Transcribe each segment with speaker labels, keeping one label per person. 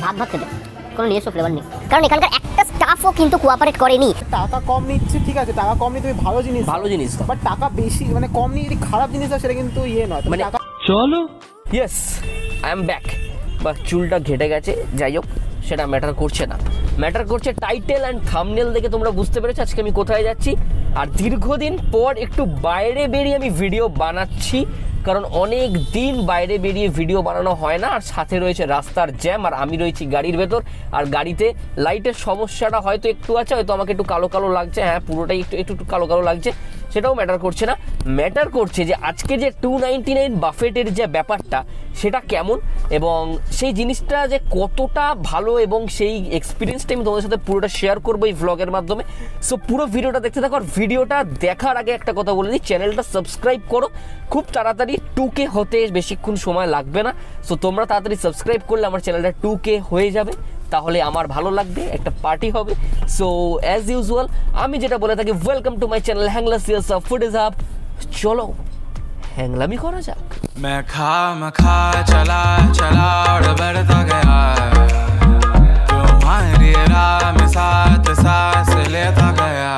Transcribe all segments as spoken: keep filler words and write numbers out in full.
Speaker 1: ভাত ভাত খেতে, কোনো নিজস্ব ফ্লেভার নেই, কারণ এখানকার একটা স্টাফও কিন্তু কোঅপারেট করেনি।
Speaker 2: টাকা কম নিচ্ছে ঠিক আছে, টাকা কম নিয়ে তুমি ভালো জিনিস
Speaker 3: ভালো জিনিস
Speaker 2: বাট টাকা বেশি মানে কম নিয়ে যদি খারাপ জিনিস হয় সেটা কিন্তু ইয়ে নয়
Speaker 3: মানে
Speaker 2: টাকা।
Speaker 3: চলো ইয়েস আই এম ব্যাক। বা চুলটা ঘেটে গেছে, যাই হোক সেটা ম্যাটার করছে না, ম্যাটার করছে টাইটেল অ্যান্ড থাম্বনেল দেখে তোমরা বুঝতে পেরেছো আজকে আমি কোথায় যাচ্ছি। আর দীর্ঘদিন পর একটু বাইরে বেরিয়ে আমি ভিডিও বানাচ্ছি, কারণ অনেক দিন বাইরে বেরিয়ে ভিডিও বানানো হয় না। আর সাথে রয়েছে রাস্তার জ্যাম, আর আমি রয়েছি গাড়ির ভেতর, আর গাড়িতে লাইটের সমস্যাটা হয়তো একটু আছে, হয়তো আমাকে একটু কালো কালো লাগছে, হ্যাঁ পুরোটাই একটু একটু কালো কালো লাগছে, সেটাও ম্যাটার করছে না। ম্যাটার করছে যে আজকে যে টু নাইনটি নাইন বাফেটের যে ব্যাপারটা সেটা কেমন এবং সেই জিনিসটা যে কতটা ভালো এবং সেই এক্সপিরিয়েন্সটা আমি তোমাদের সাথে পুরোটা শেয়ার করবো এই ভ্লগের মাধ্যমে। সো পুরো ভিডিওটা দেখতে থাকো। আর ভিডিওটা দেখার আগে একটা কথা বলে দিই, চ্যানেলটা সাবস্ক্রাইব করো, খুব তাড়াতাড়ি টু কে হতে বেশিক্ষণ সময় লাগবে না। সো তোমরা তাড়াতাড়ি সাবস্ক্রাইব করলে আমার চ্যানেলটা টু কে হয়ে যাবে, তাহলে আমার ভালো লাগবে, একটা পার্টি হবে। সো অ্যাজ ইউজুয়াল আমি যেটা বলে থাকি, ওয়েলকাম টু মাই চ্যানেল হ্যাংলাসিয়াস অফ ফুড ইজ আপ। চলো হ্যাংলামি করা যাক।
Speaker 4: मैं खा मैं खा चला चला और बढ़ता गया, तुम्हारी राह में साथ सांस लेता गया।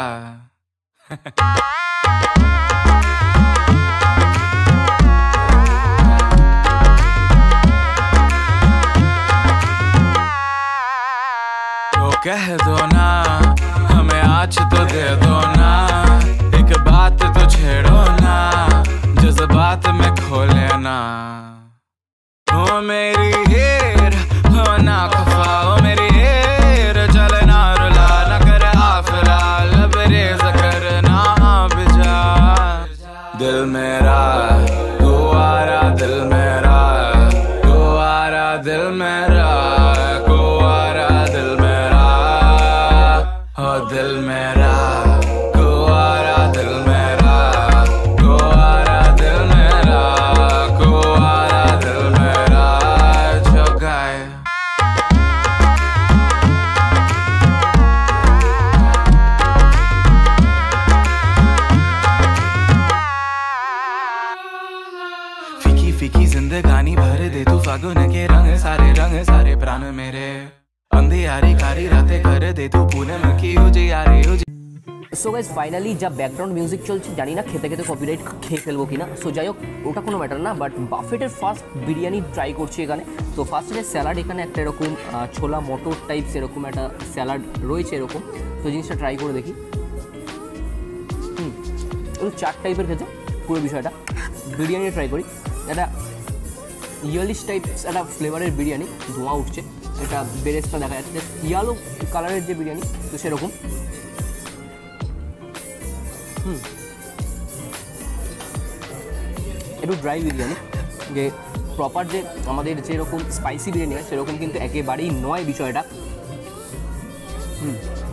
Speaker 4: तो कह दो ना हमें आज तो दे दो ना, एक बात तो छेड़ो ना, जज्बात में खो लेना। हो मेरी हीर हो ना खफा, हो मेरी हीर चलना रुला न कर आफरा, लबरेज करना बिजा। दिल मेरा गुवारा दिल मेरा गुवारा दिल मेरा गुवारा दिल मेरा हो दिल मेरा गुवारा दिल मेरा गुवारा दिल मेरा गुवारा दिल मेरा जो गाए। फीकी फीकी जिंदगानी भर दे तू फागुन के रंग सारे रंग सारे प्राण मेरे, अंधियारी कारी रातें कर दे तू पूनम की उजियारे उजी।
Speaker 3: সো গাইজ ফাইনালি যা ব্যাকগ্রাউন্ড মিউজিক চলছে, জানি না খেতে খেতে কপিরাইট খেয়ে ফেলবো কিনা। সো যাই হোক ওটা কোনো ম্যাটার না, বাট বাফেটের ফার্স্ট বিরিয়ানি ট্রাই করছি এখানে। তো ফার্স্টে স্যালাড, এখানে একটা এরকম ছোলা মটর টাইপস এরকম একটা স্যালাড রয়েছে এরকম। তো জিনিসটা ট্রাই করে দেখি। হুম একটু চাট টাইপের খেতে পুরো বিষয়টা। বিরিয়ানি ট্রাই করি, একটা ইয়েলিশ টাইপস একটা ফ্লেভারের বিরিয়ানি, ধোঁয়া উঠছে, এটা বেরেস্তা দেখা যাচ্ছে, ইয়ালো কালারের যে বিরিয়ানি তো সেরকম। হুম একটু ড্রাই বিরিয়ানি, যে প্রপার যে আমাদের যেরকম স্পাইসি বিরিয়ানি হয় সেরকম কিন্তু একেবারেই নয় বিষয়টা। হুম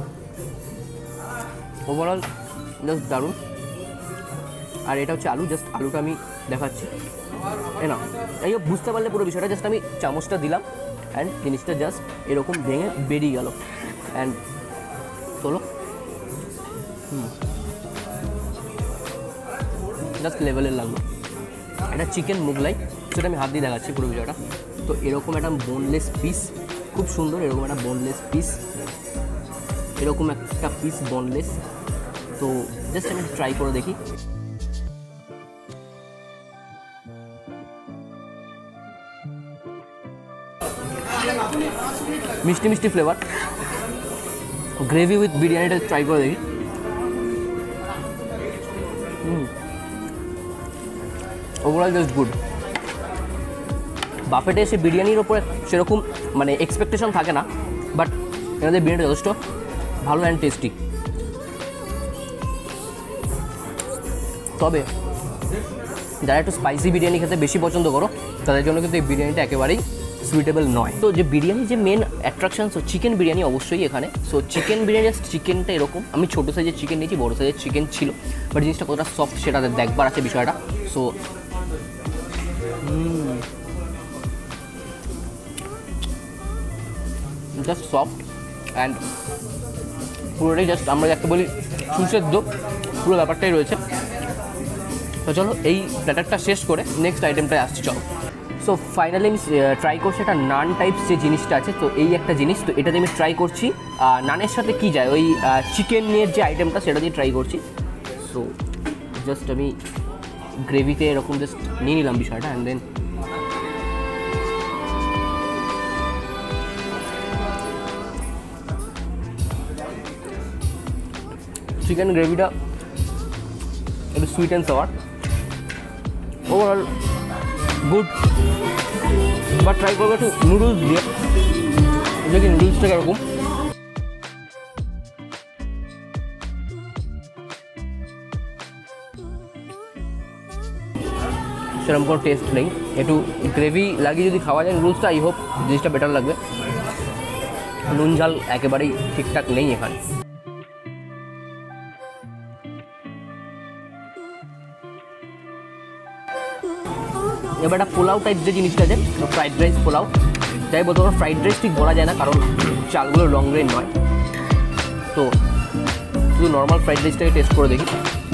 Speaker 3: ওভারঅল জাস্ট দারুণ। আর এটা হচ্ছে আলু, জাস্ট আলুটা আমি দেখাচ্ছি, এ না এই বুঝতে পারলে পুরো বিষয়টা। জাস্ট আমি চামচটা দিলাম অ্যান্ড জিনিসটা জাস্ট এরকম ভেঙে বেরিয়ে গেল অ্যান্ড চলো। হুম জাস্ট লেভেলের লাগলো। এটা চিকেন মুগলাই, সেটা আমি হাত দিয়ে দেখাচ্ছি পুরো বিষয়টা। তো এরকম একটা বোনলেস পিস, খুব সুন্দর, এরকম একটা বোনলেস পিস, এরকম একটা পিস বোনলেস। তো জাস্ট আমি ট্রাই করে দেখি। মিষ্টি মিষ্টি ফ্লেভার, গ্রেভি উইথ বিরিয়ানিটা ট্রাই করে দেখি। Hmm overall just good. বাফেটে এসে বিরিয়ানির ওপরে সেরকম মানে এক্সপেকটেশন থাকে না, বাট এনাদের বিরিয়ানি যথেষ্ট ভালো অ্যান্ড টেস্টি। তবে যারা একটু স্পাইসি বিরিয়ানি খেতে বেশি পছন্দ করো তাদের জন্য কিন্তু এই বিরিয়ানিটা একেবারেই সুইটেবল নয়। তো যে বিরিয়ানি যে main attraction, so chicken biryani অবশ্যই এখানে। সো চিকেন বিরিয়ানি চিকেনটা এরকম, আমি ছোটো সাইজের চিকেন নিয়েছি, বড়ো সাইজের চিকেন ছিল, বাট জিনিসটা কতটা সফট সেটা দেখবার আছে বিষয়টা। সো জাস্ট সফট অ্যান্ড পুরোটাই জাস্ট আমরা যাকে বলি সুসেদ্ধ, পুরো ব্যাপারটাই রয়েছে। তো চলো এই প্ল্যাটারটা শেষ করে নেক্সট আইটেমটায় আসছি চলো। সো ফাইনালি আমি ট্রাই করছি একটা নান টাইপস যে জিনিসটা আছে, তো এই একটা জিনিস, তো এটা দিয়ে আমি ট্রাই করছি। নানের সাথে কি যায়, ওই চিকেনের যে আইটেমটা সেটা দিয়ে ট্রাই করছি। সো জাস্ট আমি গ্রেভিতে এরকম জাস্ট নিয়ে নিলাম বিষয়টা, অ্যান্ড দেন চিকেন গ্রেভিটা একটু sweet and sour, overall good. বা ট্রাই করবো একটু নুডলস দিয়ে, দেখি নুডলসটা কীরকম। সেরকম কোনো টেস্ট নেই, একটু গ্রেভি লাগিয়ে যদি খাওয়া যায় নুডলসটা, আই হোপ জিনিসটা বেটার লাগবে। নুন ঝাল একেবারেই ঠিকঠাক নেই এখানে। এবার একটা পোলাও টাইপ যে জিনিসটা আছে, ফ্রাইড রাইস পোলাও যাই বলতে পারো, ফ্রাইড রাইস ঠিক বলা যায় না কারণ চালগুলো লং গ্রেন নয়। তো শুধু নর্মাল ফ্রাইড রাইসটাকে টেস্ট করে দেখি।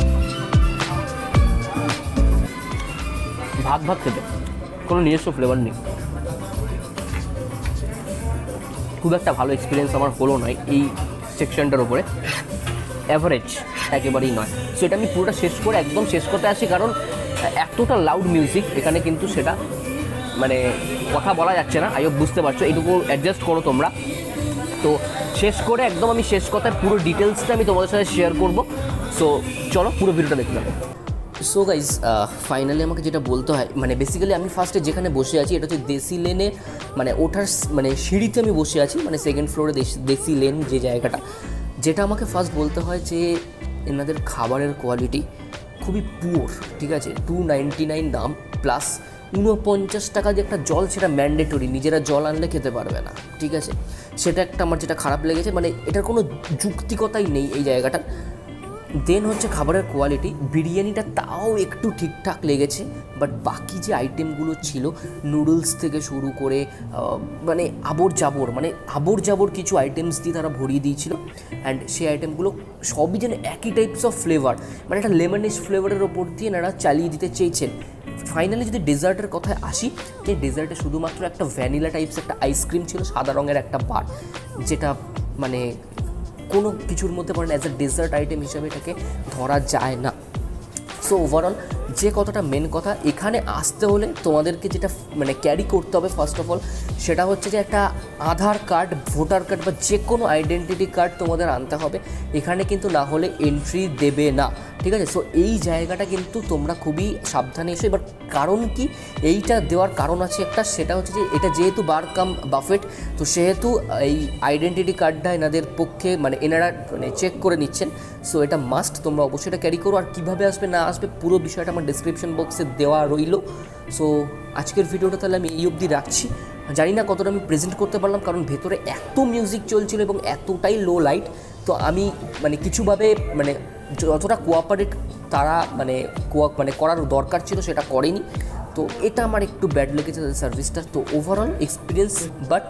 Speaker 3: ভাত ভাত খেতে কোনো নিজস্ব ফ্লেভার নেই, খুব একটা ভালো এক্সপিরিয়েন্স আমার হলো নয় এই সেকশনটার ওপরে, অ্যাভারেজ একেবারেই নয়। সো এটা আমি পুরোটা শেষ করে একদম শেষ করতে আসি, কারণ এতটা লাউড মিউজিক এখানে, কিন্তু সেটা মানে কথা বলা যাচ্ছে না। আই হোপ বুঝতে পারছো, এইটুকু অ্যাডজাস্ট করো তোমরা। তো শেষ করে একদম আমি শেষ কথায় পুরো ডিটেলসটা আমি তোমাদের সাথে শেয়ার করব। সো চলো পুরো ভিডিওটা দেখতে থাকো। সো গাইজ ফাইনালি আমাকে যেটা বলতে হয়, মানে বেসিক্যালি আমি ফার্স্টে যেখানে বসে আছি এটা হচ্ছে দেশি লেনে, মানে ওঠার মানে সিঁড়িতে আমি বসে আছি, মানে সেকেন্ড ফ্লোরে দেশি লেন যে জায়গাটা। যেটা আমাকে ফার্স্ট বলতে হয় যে এনাদের খাবারের কোয়ালিটি খুবই পুয়ার, ঠিক আছে। টু নাইনটি নাইন দাম, প্লাস ঊনপঞ্চাশ টাকা যে একটা জল, সেটা ম্যান্ডেটরি, নিজেরা জল আনলে খেতে পারবে না, ঠিক আছে। সেটা একটা আমার যেটা খারাপ লেগেছে, মানে এটার কোনো যুক্তিকতাই নেই এই জায়গাটা। দেন হচ্ছে খাবারের কোয়ালিটি, বিরিয়ানিটা তাও একটু ঠিকঠাক লেগেছে, বাট বাকি যে আইটেমগুলো ছিল নুডলস থেকে শুরু করে মানে আবর জাবর, মানে আবর জাবর কিছু আইটেমস দিয়ে তারা ভরিয়ে দিয়েছিল। অ্যান্ড সেই আইটেমগুলো সবই যেন একই টাইপস অফ ফ্লেভার, মানে একটা লেমনিশ ফ্লেভারের ওপর দিয়ে এনারা চালিয়ে দিতে চেয়েছেন। ফাইনালি যদি ডেজার্টের কথায় আসি, সেই ডেজার্টে শুধুমাত্র একটা ভ্যানিলা টাইপস একটা আইসক্রিম ছিল, সাদা রঙের একটা বার, যেটা মানে কোনো কিছুর মধ্যে পড়ে না, অ্যাজ এ ডেজার্ট আইটেম হিসাবে এটাকে ধরা যায় না। সো ওভারঅল যে কথাটা মেন কথা, এখানে আসতে হলে তোমাদেরকে যেটা মানে ক্যারি করতে হবে ফার্স্ট অফ অল, সেটা হচ্ছে যে একটা আধার কার্ড, ভোটার কার্ড বা যে কোনো আইডেন্টিটি কার্ড তোমাদের আনতে হবে এখানে, কিন্তু না হলে এন্ট্রি দেবে না, ঠিক আছে। সো এই জায়গাটা কিন্তু তোমরা খুবই সাবধানে এসো। এবার কারণ কি এইটা দেওয়ার কারণ আছে একটা, সেটা হচ্ছে যে এটা যেহেতু বার কাম বাফেট, তো সেহেতু এই আইডেন্টিটি কার্ডটা এনাদের পক্ষে মানে এনারা মানে চেক করে নিচ্ছেন। সো এটা মাস্ট, তোমরা অবশ্যই এটা ক্যারি করো। আর কীভাবে আসবে না আসবে পুরো বিষয়টা আমার ডিসক্রিপশন বক্সে দেওয়া রইল। সো আজকের ভিডিওটা তাহলে আমি এই অবধি রাখছি। জানি না কতটা আমি প্রেজেন্ট করতে পারলাম, কারণ ভেতরে এত মিউজিক চলছিল এবং এতটাই লো লাইট, তো আমি মানে কিছুভাবে মানে যতটা কোঅপারেট তারা মানে কোয়া মানে করার দরকার ছিল সেটা করেনি। তো এটা আমার একটু ব্যাড লেগেছে সার্ভিসটা। তো ওভারঅল এক্সপিরিয়েন্স, বাট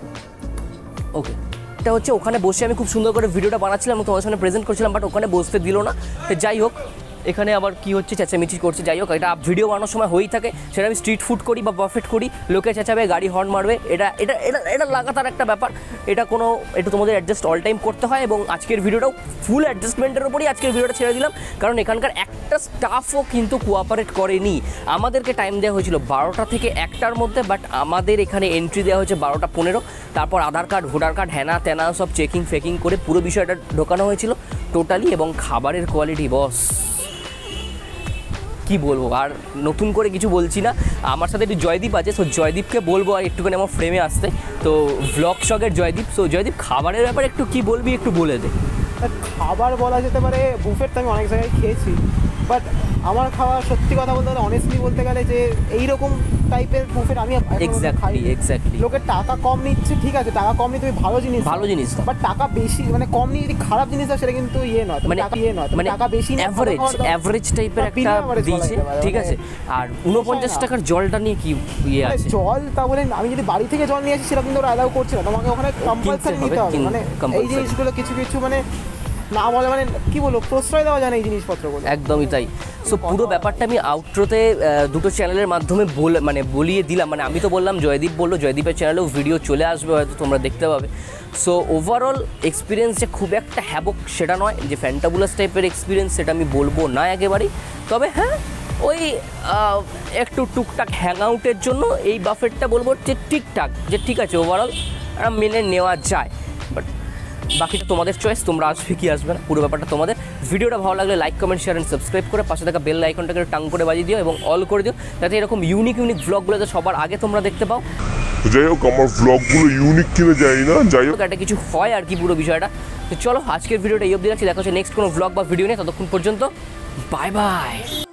Speaker 3: ওকে। এটা হচ্ছে ওখানে বসে আমি খুব সুন্দর করে ভিডিওটা বানাচ্ছিলাম এবং তোমার সামনে প্রেজেন্ট করছিলাম, বাট ওখানে বসতে দিল না। যাই হোক, এখানে আবার কি হচ্ছে, চেঁচামেচি করছে। যাই হোক, এটা ভিডিও বানানোর সময় হয়েই থাকে, সেটা আমি স্ট্রিট ফুড করি বা বাফেট করি, লোকে চেঁচাবে, গাড়ি হর্ন মারবে, এটা এটা এটা এটা লাগাতার একটা ব্যাপার। এটা কোনো এটা তোমাদের অ্যাডজাস্ট অল টাইম করতে হয়। এবং আজকের ভিডিওটাও ফুল অ্যাডজাস্টমেন্টের উপরই আজকের ভিডিওটা ছেড়ে দিলাম, কারণ এখানকার একটা স্টাফও কিন্তু কোঅপারেট করেনি। আমাদেরকে টাইম দেওয়া হয়েছিল বারোটা থেকে একটার মধ্যে, বাট আমাদের এখানে এন্ট্রি দেওয়া হয়েছে বারোটা পনেরো। তারপর আধার কার্ড, ভোটার কার্ড, হ্যানা ত্যানা সব চেকিং ফেকিং করে পুরো বিষয়টা ঢোকানো হয়েছিল টোটালি। এবং খাবারের কোয়ালিটি বস কি বলবো, আর নতুন করে কিছু বলছি না। আমার সাথে একটু জয়দীপ আছে, সো জয়দীপকে বলবো আর একটুখানি আমার ফ্রেমে আসতে। তো ভ্লগ শগের জয়দীপ, সো জয়দীপ খাবারের ব্যাপারে একটু কি বলবি, একটু বলে দে।
Speaker 2: খাবার বলা যেতে পারে বুফেট তো আমি অনেক জায়গায় খেয়েছি, বাট আমার খাওয়া সত্যি কথা বলতে গেলে অনেস্টলি বলতে গেলে যে এইরকম টাইপের বুফেট আমি
Speaker 3: এক্স্যাক্টলি এক্স্যাক্টলি
Speaker 2: লোকের টাকা কম নিচ্ছে, ঠিক আছে, টাকা কম নিয়ে তুমি ভালো জিনিস
Speaker 3: ভালো জিনিস,
Speaker 2: বাট টাকা বেশি মানে কম নিয়ে যদি খারাপ জিনিস হয় সেটা কিন্তু ইয়ে নয়, মানে টাকা ইয়ে নয়, মানে টাকা বেশি না,
Speaker 3: এভারেজ এভারেজ টাইপের একটা দিয়েছে, ঠিক আছে। আর ঊনপঞ্চাশ টাকার জলটা নিয়ে কি ইয়ে আছে,
Speaker 2: জল তা বলে আমি যদি বাড়ি থেকে জল নিয়ে আসি সেটা কিন্তু ওরা অ্যালাউ করছে না, তোমাকে ওখানে কম্পালসারি নিতে হবে। মানে এই জিনিসগুলো কিছু কিছু মানে না বলে মানে কি বলবো, প্রশ্রয় দেওয়া যায় না এই জিনিসপত্রগুলো,
Speaker 3: একদমই তাই। সো পুরো ব্যাপারটা আমি আউটরোতে দুটো চ্যানেলের মাধ্যমে বলে মানে বলিয়ে দিলাম, মানে আমি তো বললাম, জয়দীপ বললো, জয়দীপের চ্যানেলেও ভিডিও চলে আসবে, হয়তো তোমরা দেখতে পাবে। সো ওভারঅল এক্সপিরিয়েন্স যে খুব একটা হ্যাবক সেটা নয়, যে ফ্যান্টাবুলাস টাইপের এক্সপিরিয়েন্স সেটা আমি বলবো না একেবারেই। তবে হ্যাঁ, ওই একটু টুকটাক হ্যাং আউটের জন্য এই বাফেটটা বলবো যে ঠিকঠাক, যে ঠিক আছে ওভারঅল মেনে নেওয়া যায়। বাট বাকিটা তোমাদের চয়েস, তোমরা আসবে কি আসবে না, পুরো ব্যাপারটা তোমাদের। ভিডিওটা ভালো লাগলে like comment share and subscribe করে পাশে থাকা বেল আইকনটাকে টাং করে বাজিয়ে দিও এবং অল করে দিও, যাতে এরকম ইউনিক ইউনিক ব্লগগুলো যাতে সবার আগে তোমরা দেখতে পাও।
Speaker 5: যাই হোক, আমার ব্লগগুলো ইউনিক কিনা জানি না, যাই হোক
Speaker 3: একটা কিছু হয় আর কি পুরো বিষয়টা। তো চলো আজকের ভিডিওটা এই অবধি রাখছি, দেখা হচ্ছে নেক্সট কোনো ব্লগ বা ভিডিও নিয়ে, ততক্ষণ পর্যন্ত বাই বাই।